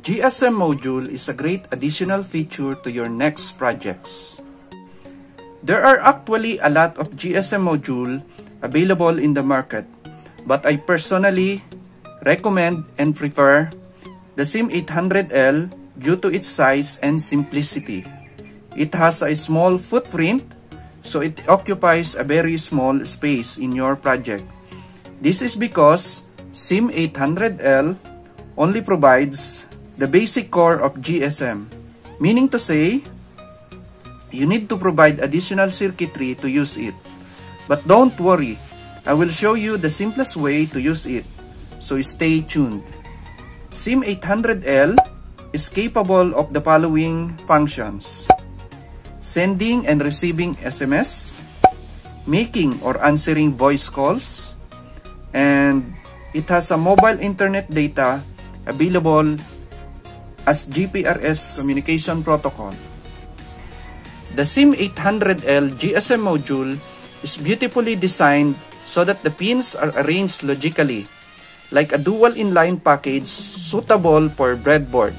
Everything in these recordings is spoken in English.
GSM module is a great additional feature to your next projects. There are actually a lot of GSM module available in the market, but I personally recommend and prefer the SIM800L due to its size and simplicity. It has a small footprint, so it occupies a very small space in your project. This is because SIM800L only provides the basic core of GSM, meaning to say, you need to provide additional circuitry to use it. But don't worry, I will show you the simplest way to use it, so stay tuned. SIM800L is capable of the following functions: sending and receiving SMS, making or answering voice calls, and it has a mobile internet data available as GPRS communication protocol. The SIM800L GSM module is beautifully designed so that the pins are arranged logically, like a dual inline package suitable for breadboard.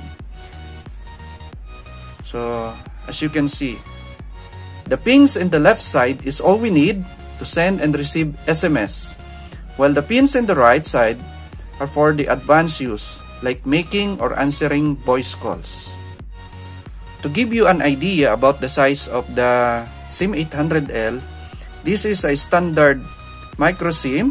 So, as you can see, the pins in the left side is all we need to send and receive SMS, while the pins in the right side are for the advanced use, like making or answering voice calls. To give you an idea about the size of the SIM800L, this is a standard micro SIM,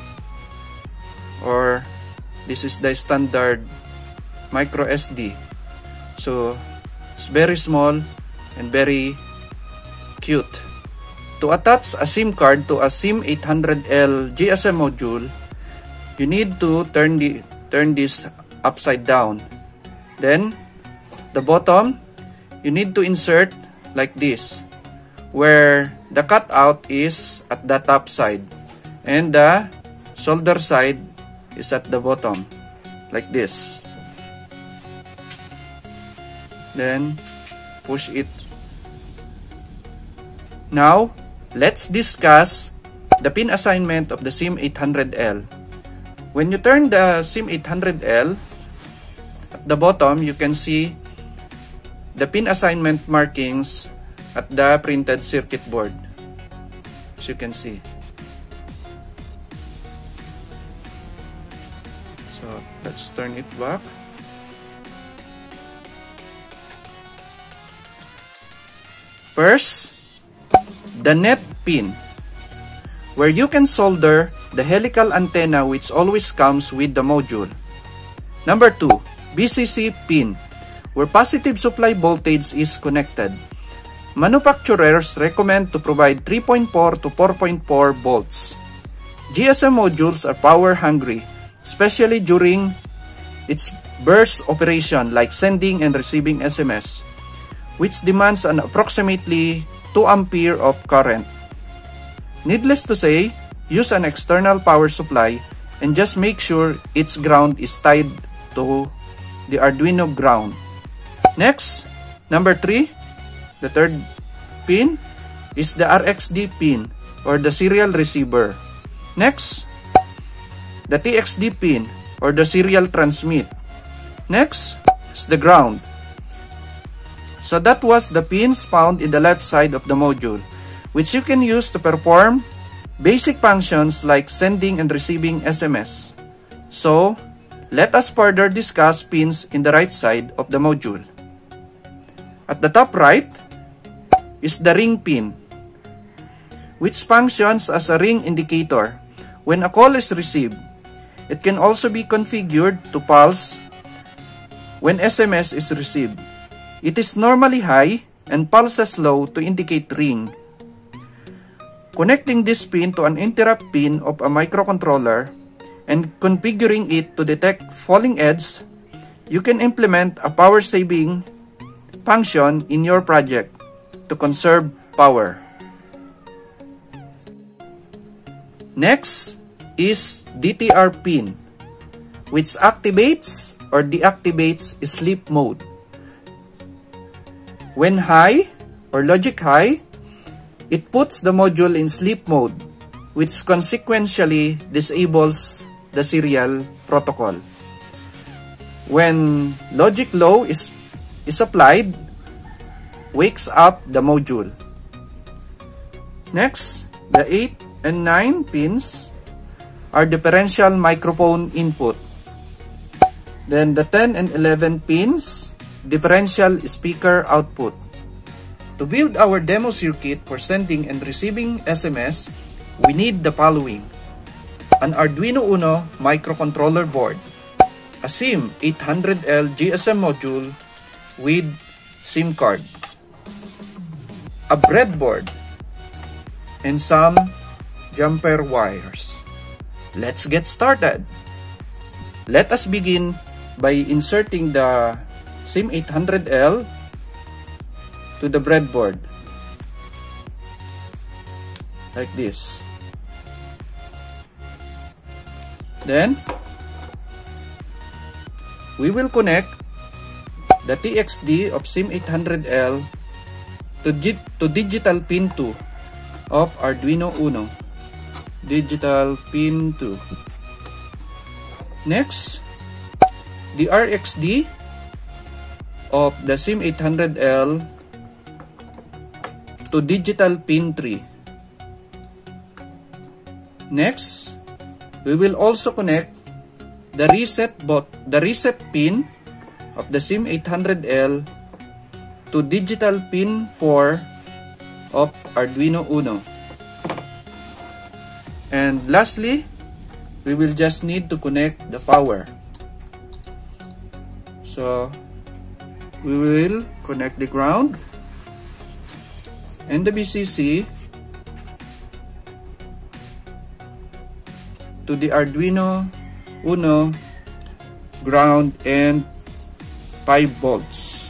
or this is the standard micro SD. So it's very small and very cute. To attach a SIM card to a SIM800L GSM module, you need to turn this upside down. Then the bottom, you need to insert like this, where the cutout is at the top side and the solder side is at the bottom, like this. Then push it. Now let's discuss the pin assignment of the SIM800L. When you turn the SIM800L, at the bottom you can see the pin assignment markings at the printed circuit board, as you can see. So let's turn it back. First, the net pin, where you can solder the helical antenna which always comes with the module. Number 2, VCC pin, where positive supply voltage is connected. Manufacturers recommend to provide 3.4 to 4.4 volts. GSM modules are power hungry, especially during its burst operation like sending and receiving SMS, which demands an approximately 2 ampere of current. Needless to say, use an external power supply and just make sure its ground is tied to the Arduino ground. Next, number 3, the third pin is the RxD pin, or the serial receiver. Next, the TXD pin, or the serial transmit. Next is the ground. So that was the pins found in the left side of the module, which you can use to perform basic functions like sending and receiving SMS. So, let us further discuss pins in the right side of the module. At the top right is the ring pin, which functions as a ring indicator when a call is received. It can also be configured to pulse when SMS is received. It is normally high and pulses low to indicate ring. Connecting this pin to an interrupt pin of a microcontroller and configuring it to detect falling edge, you can implement a power saving function in your project to conserve power. Next is DTR pin, which activates or deactivates sleep mode. When high or logic high, it puts the module in sleep mode, which consequentially disables the serial protocol. when logic low is applied, wakes up the module. Next, the 8 and 9 pins are differential microphone input. Then the 10 and 11 pins, differential speaker output. To build our demo circuit for sending and receiving SMS, we need the following: an Arduino Uno microcontroller board, a SIM800L GSM module with SIM card, a breadboard, and some jumper wires. Let's get started. Let us begin by inserting the SIM800L to the breadboard, like this. Then, we will connect the TXD of SIM800L to digital pin 2 of Arduino Uno. Digital pin 2. Next, the RxD of the SIM800L to digital pin 3. Next, we will also connect the reset pin of the SIM800L to digital pin 4 of Arduino Uno. And lastly, we will just need to connect the power. So, we will connect the ground and the VCC to the Arduino Uno ground and 5 volts.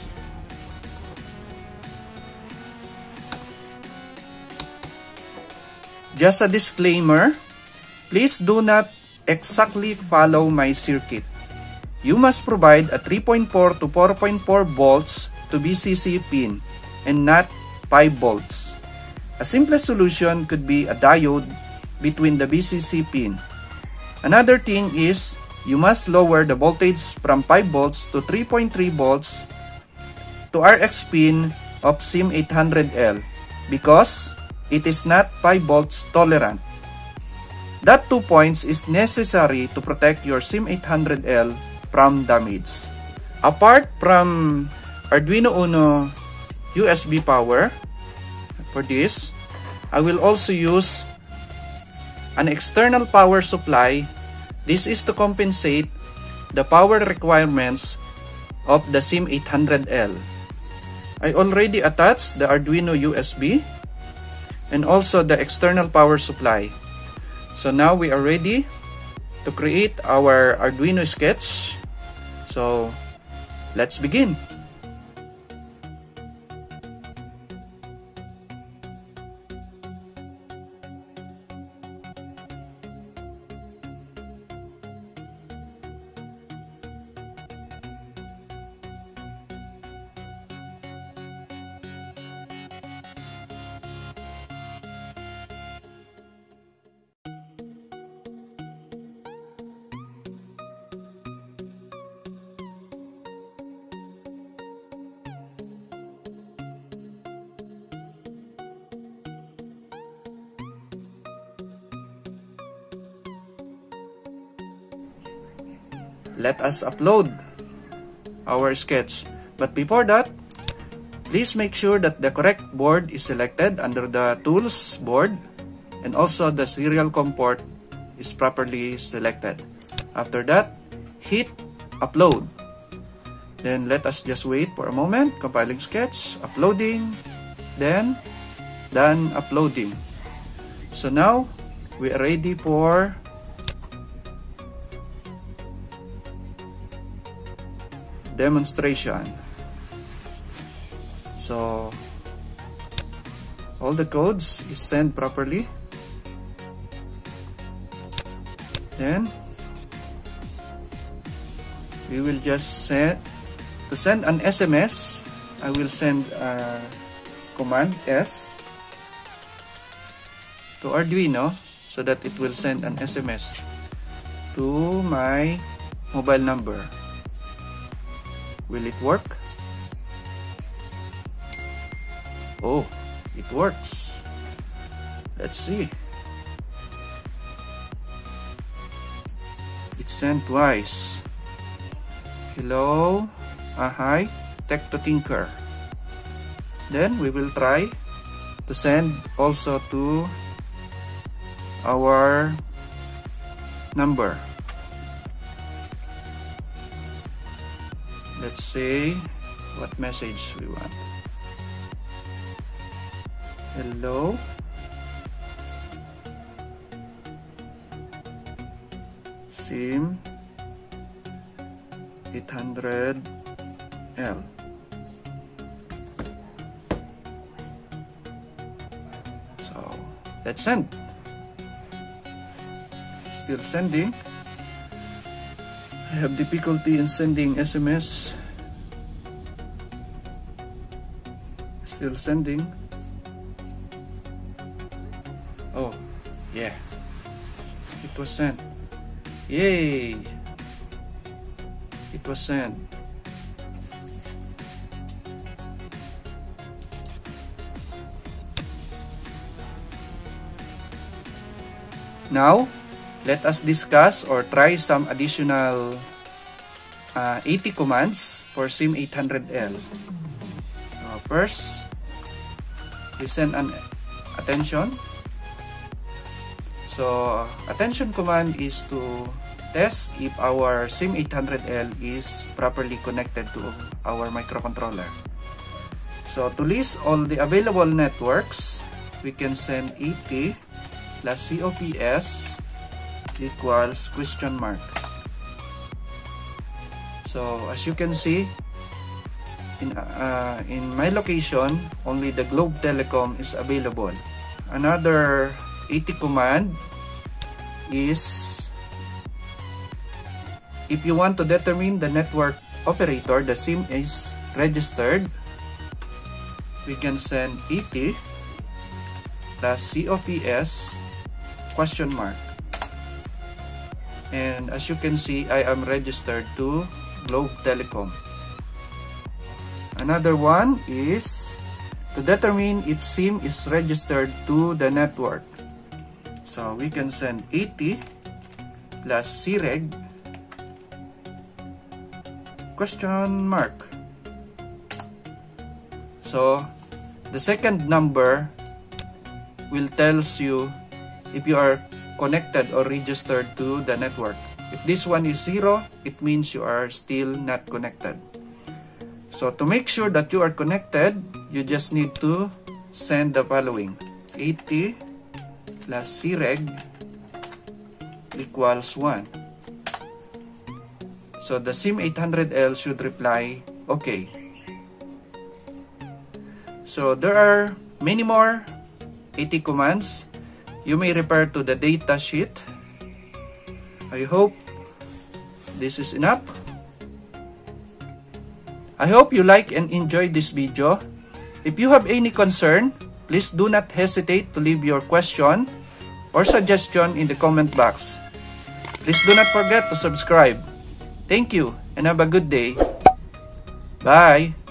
Just a disclaimer, please do not exactly follow my circuit. You must provide a 3.4 to 4.4 volts to VCC pin and not 5 volts. A simplest solution could be a diode between the VCC pin. Another thing is, you must lower the voltage from 5 volts to 3.3 volts to RX pin of SIM800L because it is not 5 volts tolerant. That 2 points is necessary to protect your SIM800L from damage. Apart from Arduino Uno USB power, for this, I will also use an external power supply. This is to compensate the power requirements of the SIM800L. I already attached the Arduino USB and also the external power supply. So now we are ready to create our Arduino sketch. So let's begin. Let us upload our sketch. But before that, please make sure that the correct board is selected under the tools board and also the serial COM port is properly selected. After that, hit upload. Then let us just wait for a moment. Compiling sketch, uploading, then done uploading. So now we are ready for demonstration. So all the codes is sent properly. Then we will just send an SMS. I will send a command S to Arduino so that it will send an SMS to my mobile number. Will it work? Oh, it works. Let's see. It sent twice. Hello, hi, Tech to Tinker. Then we will try to send also to our number. Let's say what message we want. Hello. SIM800L. So let's send. Still sending. I have difficulty in sending SMS. Still sending. Oh, yeah. It was sent. Yay! It was sent. Now, let us discuss or try some additional 80 commands for SIM800L. First, we send an attention. So, attention command is to test if our SIM800L is properly connected to our microcontroller. So, to list all the available networks, we can send 80 plus COPS equals question mark. So, as you can see, in my location, only the Globe Telecom is available. Another 80 command is if you want to determine the network operator, the SIM is registered, we can send 80 plus COPS question mark. And as you can see, I am registered to Globe Telecom. Another one is to determine if SIM is registered to the network. So we can send 80 plus CREG question mark. So the second number will tells you if you are connected or registered to the network. If this one is 0, it means you are still not connected. So to make sure that you are connected, you just need to send the following. 80 plus CREG equals 1. So the SIM800L should reply, okay. So there are many more 80 commands. You may refer to the data sheet. I hope this is enough. I hope you like and enjoyed this video. If you have any concern, please do not hesitate to leave your question or suggestion in the comment box. Please do not forget to subscribe. Thank you and have a good day. Bye!